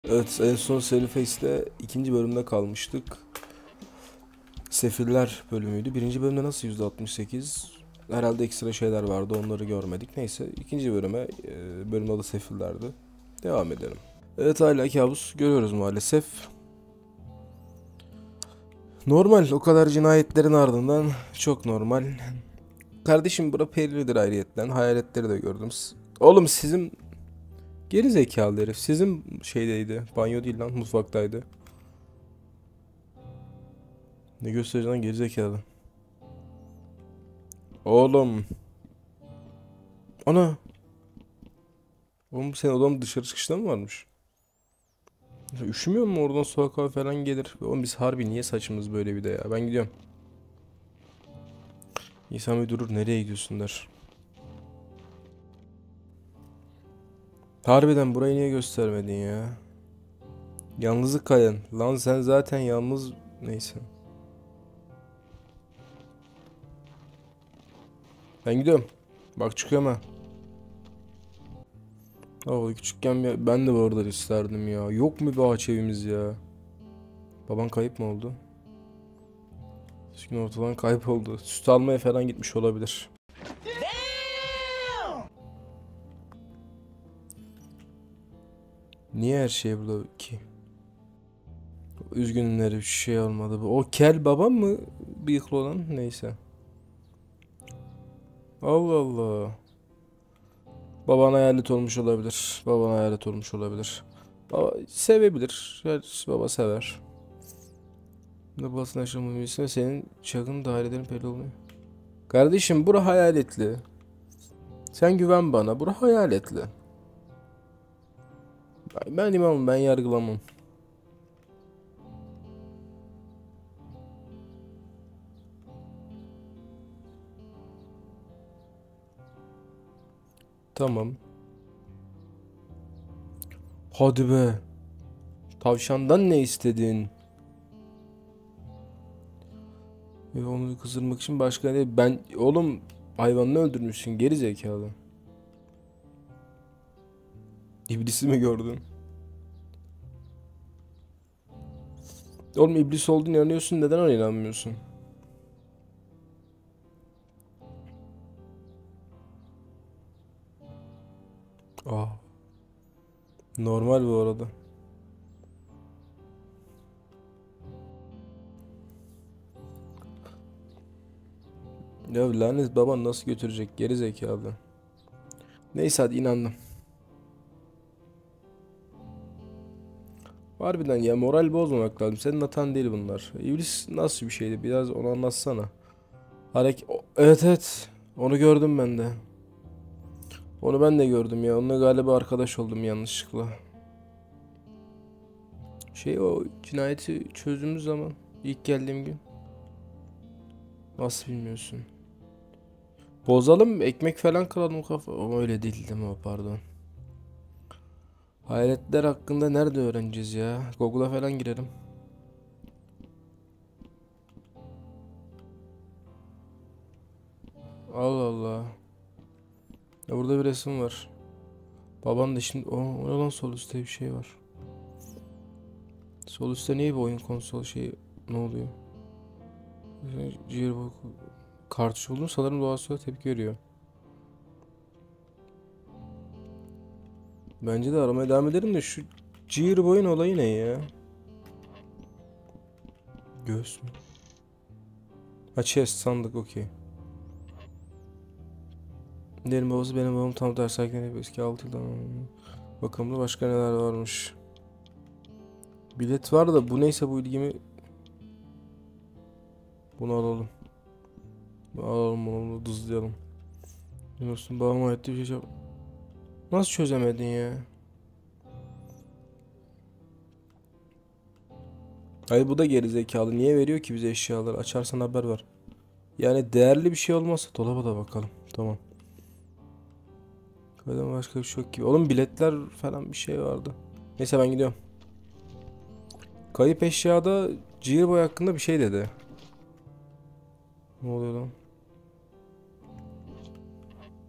Evet, en son Seriface'de ikinci bölümde kalmıştık. Sefiller bölümüydü. Birinci bölümde nasıl %68? Herhalde ekstra şeyler vardı, onları görmedik. Neyse, ikinci bölümün adı Sefillerdi. Devam edelim. Evet, hala kabus görüyoruz maalesef. Normal, o kadar cinayetlerin ardından çok normal. Kardeşim, bura perilidir ayrıyetten. Hayaletleri de gördüm. Oğlum sizin geri zekalı herif. Sizin şeydeydi. Banyo değil lan, mutfaktaydı. Ne göstereceğin lan gerizekalı. Oğlum. Ana. Oğlum senin odanın dışarı çıkışta mı varmış? Üşümüyor mu oradan soğuk hava falan gelir. Oğlum biz harbi niye saçımız böyle bir de ya. Ben gidiyorum. İnsan bir durur, nereye gidiyorsun der. Harbiden burayı niye göstermedin ya? Yalnızlık kayın. Lan sen zaten yalnız, neyse. Ben gidiyorum. Bak çıkıyorum ha. Küçükken ben de bu arada isterdim ya. Yok mu bir ağaç evimiz ya? Baban kayıp mı oldu? Gün ortadan kayboldu. Süt almaya falan gitmiş olabilir. Niye her şey burada ki? Üzgünüm, bir şey olmadı. O kel babam mı bıyıklı olan? Neyse. Allah Allah. Baban hayalet olmuş olabilir. Baban hayalet olmuş olabilir. Baba sevebilir. Gerçi baba sever. Babasının yaşamını bilsin, senin çakın dairelerin belli olmuyor. Kardeşim, bura hayaletli. Sen güven bana. Bura hayaletli. Ben imamım, ben yargılamam. Tamam. Hadi be. Tavşandan ne istedin? Onu kızdırmak için başka ne? Ben oğlum, hayvanını öldürmüşsün geri zekalı. İblisi mi gördün? Oğlum, iblis olduğunu inanıyorsun, neden ona inanmıyorsun? Ah, normal bu arada. Ya lanet baban nasıl götürecek geri zekalı. Neyse, hadi inandım. Harbiden ya, moral bozmamak lazım. Senin hatan değil bunlar. İblis nasıl bir şeydi? Biraz onu anlatsana. Evet, evet. Onu gördüm ben de. Onu ben de gördüm ya. Onunla galiba arkadaş oldum yanlışlıkla. O cinayeti çözdüğümüz zaman, ilk geldiğim gün. Nasıl bilmiyorsun? Bozalım, ekmek falan kıralım kafa. Ama öyle değil değil mi o, pardon. Hayaletler hakkında nerede öğreneceğiz ya? Google'a falan girelim. Allah Allah. Ya burada bir resim var. Baban da şimdi... O ne lan, sol üstte bir şey var. Sol üstte niye bir oyun konsol şeyi... Ne oluyor? Gearbox... Kartuş buldum sanırım, doğasına tepki veriyor. Bence de aramaya devam edelim de şu Gearbox'un olayı ne ya? Göğüs mü? Ha, chest, sandık, okey. Derin babası benim babam tam tersi erken hep eski 6 yıldan. Bakalım da başka neler varmış. Bilet var da bu neyse, bu ilgimi... Bunu alalım. Alalım bunu, dızlayalım. Yunus'un babama hayatta bir şey nasıl çözemedin ya? Hayır, bu da geri zekalı. Niye veriyor ki bize eşyaları? Açarsan haber ver. Yani değerli bir şey olmazsa dolaba da bakalım. Tamam. Kadın başka bir şey yok gibi. Oğlum, biletler falan bir şey vardı. Neyse, ben gidiyorum. Kayıp eşyada Gearboy hakkında bir şey dedi. Ne oluyor lan?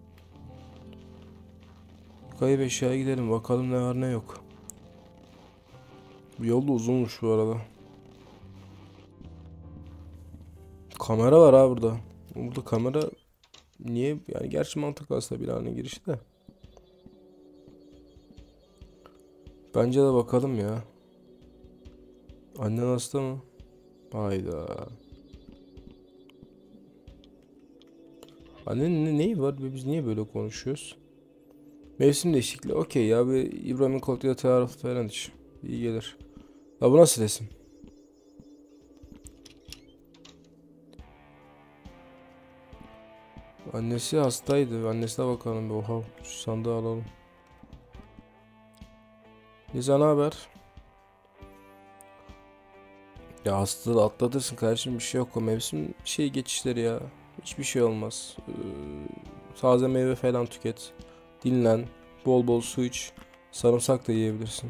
Kayıp eşyaya gidelim bakalım, ne var ne yok. Bu yol da uzunmuş bu arada. Kamera var ha burada. Burada kamera niye? Yani gerçi mantıklı aslında binanın girişi de. Bence de bakalım ya. Annen hasta mı? Hayda. Annenin neyi var ve biz niye böyle konuşuyoruz? Mevsim değişikliği. Okey ya, bir İbrahim'in koltuğuyla tarafı falan hiç. İyi gelir. Ya bu nasıl resim? Annesi hastaydı. Annesine bakalım bir. Oha, şu sandığı alalım. Liza ne haber? Ya hastalığı atlatırsın kardeşim, bir şey yok, o mevsim şey geçişleri ya. Hiçbir şey olmaz. Taze meyve falan tüket. Dinlen. Bol bol su iç. Sarımsak da yiyebilirsin.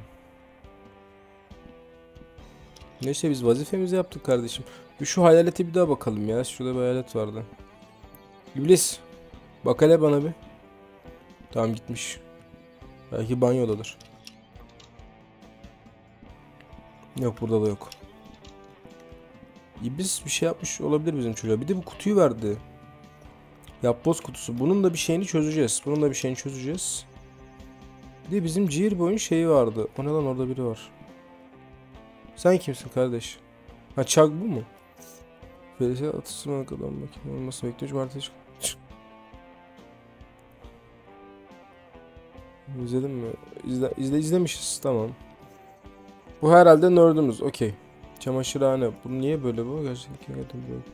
Neyse biz vazifemizi yaptık kardeşim. Bir şu hayalete bir daha bakalım ya. Şurada bir hayalet vardı. İblis. Bak hele bana bir. Tamam, gitmiş. Belki banyodadır. Yok, burada da yok. İblis bir şey yapmış olabilir bizim çocuğa. Bir de bu kutuyu verdi. Yapboz kutusu. Bunun da bir şeyini çözeceğiz. Bunun da bir şeyini çözeceğiz. Bir de bizim Gearboy'un şeyi vardı. O ne lan, orada biri var. Sen kimsin kardeş? Ha, Chuck bu mu? Feris'e atıştırma kadar makine olması bekliyor. Cumartesi İzledin mi? İzlemişiz. Tamam. Bu herhalde nerd'ümüz. Okey. Çamaşırhane. Bu niye böyle bu? Gerçekten böyle.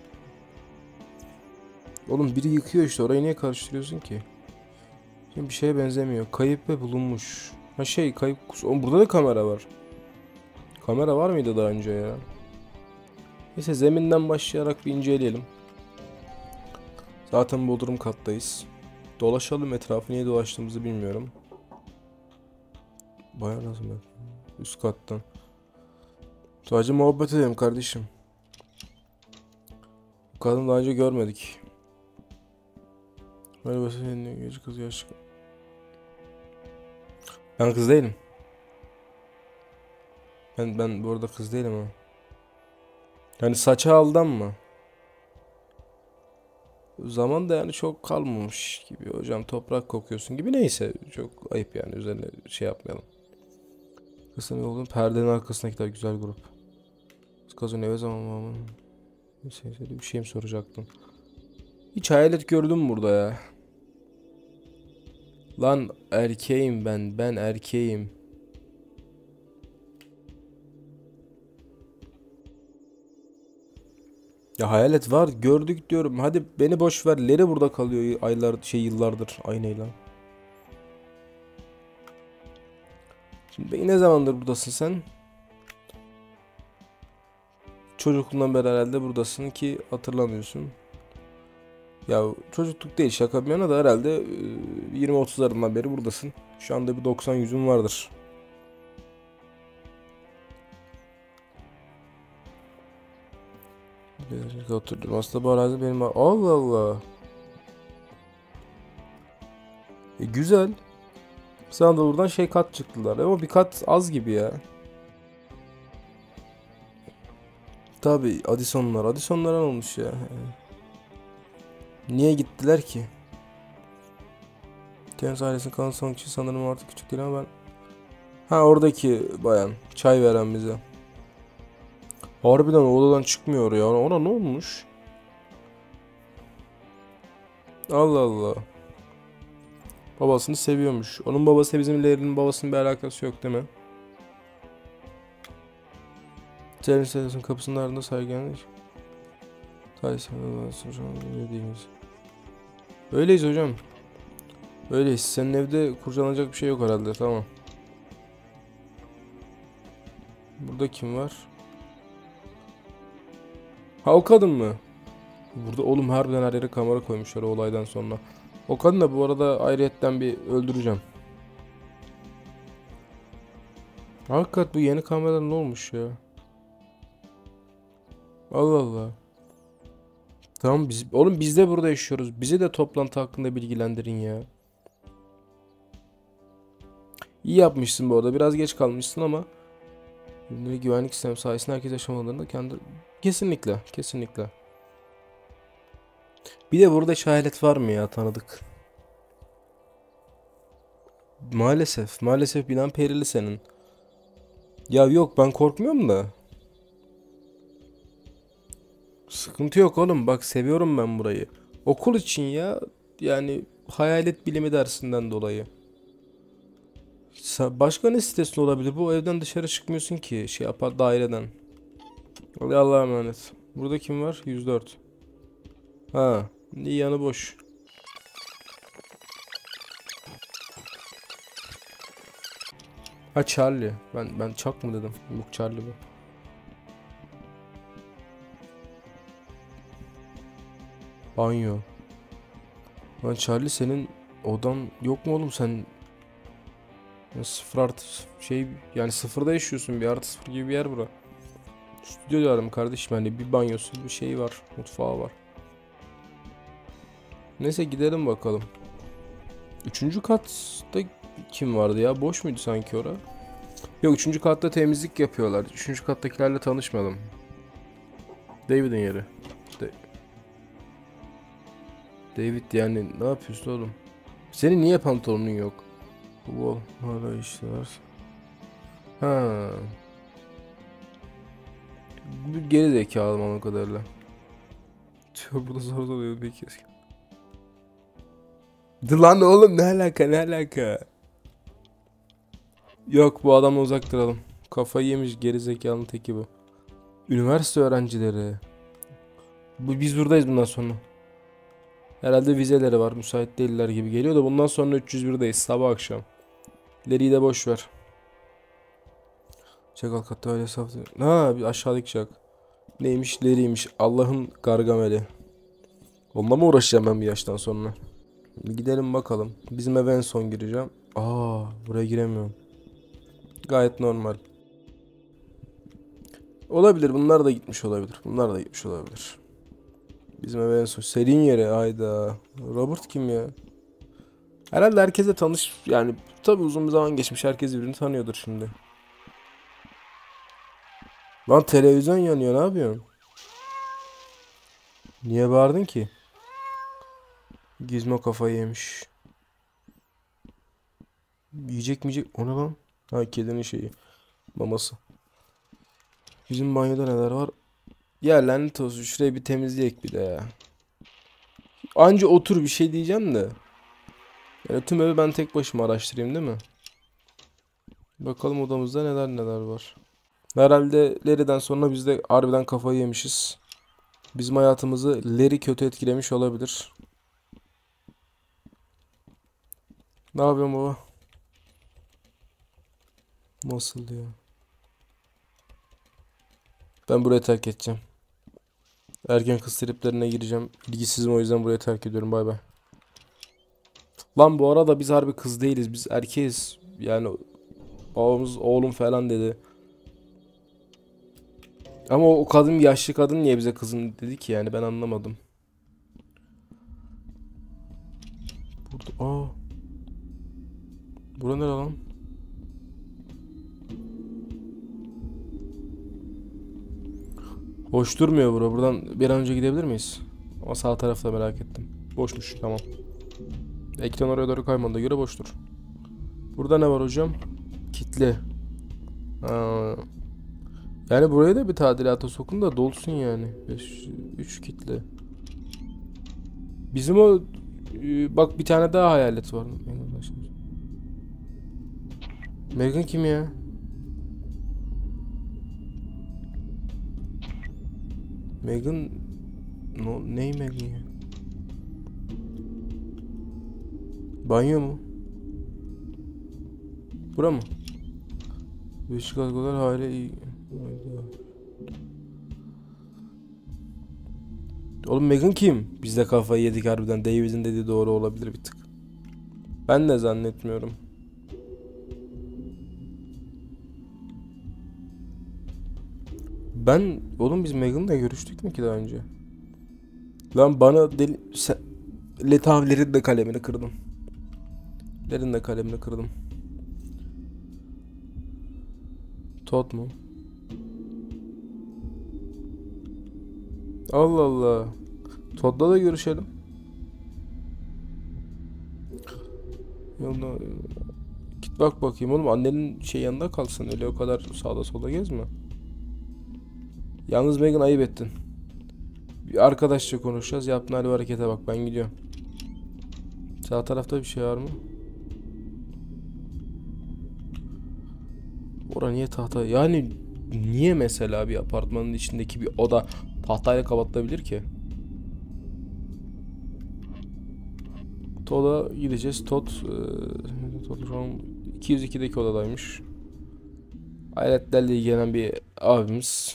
Oğlum biri yıkıyor işte. Orayı niye karıştırıyorsun ki? Şimdi bir şeye benzemiyor. Kayıp ve bulunmuş. Ha şey, kayıp. Oğlum burada da kamera var. Kamera var mıydı daha önce ya? Neyse, zeminden başlayarak bir inceleyelim. Zaten bodrum kattayız. Dolaşalım etrafı. Niye dolaştığımızı bilmiyorum. Bayağı lazım ya. Üst kattan. Sadece muhabbet edelim kardeşim. Bu kadını daha önce görmedik. Merhaba, senin genç kız, yaşlı. Ben kız değilim. Ben bu arada kız değilim ha. Yani saça aldanma. Zaman da yani çok kalmamış gibi hocam, toprak kokuyorsun gibi, neyse çok ayıp yani, üzerine şey yapmayalım. Kızın yolun perdenin arkasındakiler güzel grup. Kazın eve zaman mı? Bir şey mi soracaktım? Hiç hayalet gördün mü burada ya? Lan erkeğim ben erkeğim. Ya hayalet var gördük diyorum. Hadi beni boş ver. Leri burada kalıyor aylar şey yıllardır aynıyla. Şimdi ne zamandır buradasın sen? Çocukluğundan beri herhalde buradasın ki hatırlamıyorsun. Ya çocukluk değil, şaka bir yana da herhalde 20-30'larından beri buradasın. Şu anda bir 90 yüzün vardır. Oturdum. Aslında bu arazi benim. Allah Allah. Güzel. Sana da buradan şey kat çıktılar. Ama bir kat az gibi ya. Tabi Addisonlar. Addisonlar olmuş ya. Niye gittiler ki? James ailesinin kalan son kişi sanırım artık küçük değil ama ben... Ha, oradaki bayan. Çay veren bize. Harbiden odadan çıkmıyor ya. Ona ne olmuş? Allah Allah. Babasını seviyormuş. Onun babası bizim Larry'nin babasının bir alakası yok değil mi? Jerry Sadis'in kapısının ardında sergilendik. Sadis'in hocam ne diyeyim. Öyleyiz hocam. Öyleyiz. Senin evde kurcalanacak bir şey yok herhalde. Tamam. Burada kim var? Ha, o kadın mı? Burada oğlum harbiden her yere kamera koymuşlar o olaydan sonra. O kadın da bu arada ayrıyetten bir öldüreceğim. Hakikat bu yeni kameralar ne olmuş ya? Allah Allah. Tamam oğlum biz de burada yaşıyoruz. Bizi de toplantı hakkında bilgilendirin ya. İyi yapmışsın bu arada. Biraz geç kalmışsın ama Ürünleri güvenlik sistemi sayesinde herkes yaşam alanlarında kendi... Kesinlikle. Kesinlikle. Bir de burada hayalet var mı ya tanıdık? Maalesef. Maalesef binan perili senin. Ya yok ben korkmuyorum da. Sıkıntı yok oğlum. Bak seviyorum ben burayı. Okul için ya. Yani hayalet bilimi dersinden dolayı. Başka ne sitesi olabilir? Bu evden dışarı çıkmıyorsun ki. Şey yapar daireden. Hadi Allah'a emanet. Burada kim var? 104. Ha. İyi yanı boş. Ha Charlie. Ben Chuck mı dedim? Yok Charlie bu. Banyo. Lan Charlie senin odan yok mu oğlum sen? Ya sıfır artı şey yani sıfırda yaşıyorsun bir artı sıfır gibi bir yer bura. Stüdyo diyorum kardeşim hani bir banyosu bir şey var mutfağı var. Neyse gidelim bakalım. Üçüncü katta kim vardı ya boş muydu sanki ora? Yok üçüncü katta temizlik yapıyorlar. Üçüncü kattakilerle tanışmadım. David'in yeri. De David yani ne yapıyorsun oğlum? Senin niye pantolonun yok? Wall hala işler. Ha. Bu geri zekalı o kadarıyla. Diyor burada zor oluyor peki. Lan oğlum ne alaka ne alaka? Yok bu adamla uzak duralım. Kafayı yemiş geri zekalının teki bu. Üniversite öğrencileri. Biz buradayız bundan sonra. Herhalde vizeleri var müsait değiller gibi geliyor da bundan sonra 301'deyiz sabah akşam. İleriyi de boş ver. Çakal katta öyle saflı. Ha bir aşağıdaki çak. Neymiş leriymiş Allah'ın Gargamel'i. Onunla mı uğraşacağım ben bir yaştan sonra? Gidelim bakalım. Bizim eve en son gireceğim. Aa buraya giremiyorum. Gayet normal. Olabilir bunlar da gitmiş olabilir. Bunlar da gitmiş olabilir. Bizim eve en son. Serin yere ayda. Robert kim ya? Herhalde herkese tanış yani tabii uzun bir zaman geçmiş herkes birbirini tanıyordur şimdi. Lan televizyon yanıyor ne yapıyorsun? Niye bağırdın ki? Gizmo kafayı yemiş. Yiyecek mi yiyecek? O ne lan? Ha kedinin şeyi. Maması. Bizim banyoda neler var? Ya lanet olsun şurayı bir temizleyek bir de ya. Anca otur bir şey diyeceğim de. Yani tüm evi ben tek başıma araştırayım değil mi? Bakalım odamızda neler neler var. Herhalde Larry'den sonra biz de harbiden kafayı yemişiz. Bizim hayatımızı Larry kötü etkilemiş olabilir. Ne yapıyorsun baba? Nasıl ya? Ben burayı terk edeceğim. Ergen kız triplerine gireceğim. İlgisizim o yüzden burayı terk ediyorum. Bay bay. Lan bu arada biz harbi kız değiliz. Biz erkeğiz. Yani babamız oğlum falan dedi. Ama o kadın yaşlı kadın niye bize kızım dedi ki yani ben anlamadım. Burada Bura nere lan? Hoş durmuyor bura. Buradan bir an önce gidebilir miyiz? Ama sağ tarafta merak ettim. Boşmuş tamam. Ekran oraya doğru kaymadığına göre boştur. Burada ne var hocam? Kitle. Ha. Yani buraya da bir tadilata sokun da dolsun yani. 3 kitle. Bizim o bak bir tane daha hayalet var. Megan kim ya? Megan no, ney Megan ya? Banyo mu? Bura mı? Beş kargolar hala iyi. Oğlum Megan kim? Biz de kafayı yedik harbiden. David'in dediği doğru olabilir bir tık. Ben de zannetmiyorum. Oğlum biz Megan'la görüştük mü ki daha önce? Lan bana deli sen Letavlerin de kalemini kırdım. Lerin de kalemini kırdım. Todd mu? Allah Allah. Todd'la da görüşelim. Yolda git bak bakayım oğlum, annenin şey yanında kalsın, öyle o kadar sağda solda gezme. Yalnız Megan, ayıp ettin. Bir arkadaşça konuşacağız. Yaptığın hal ve harekete bak, ben gidiyorum. Sağ tarafta bir şey var mı? Ora niye tahta? Yani niye mesela bir apartmanın içindeki bir oda tahtayla kapatılabilir ki? Todd'a gideceğiz. Todd şu an 202'deki odadaymış. Aletlerle ilgilenen bir abimiz.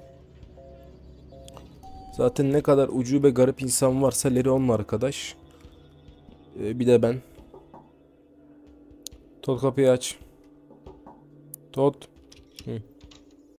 Zaten ne kadar ucube garip insan varsa Larry onun arkadaş. Bir de ben. Todd, kapıyı aç. Todd.